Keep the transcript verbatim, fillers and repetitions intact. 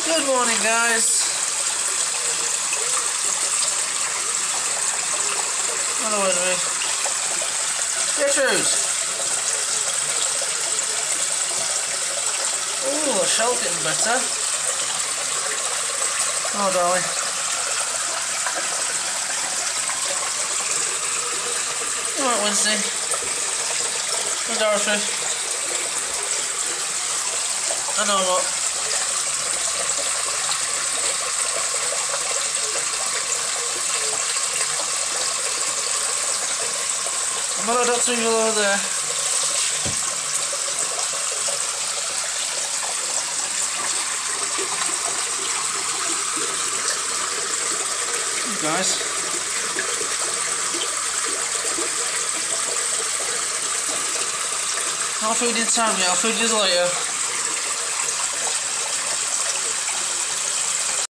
Good morning, guys. Another one of me. Gertrude. Oh, the shell's getting better. Oh, darling. Alright, Wednesday. Oh, Dorothy. I know what. I'm not allowed to go over there. You guys. Not food in time yet, I'll feed you later.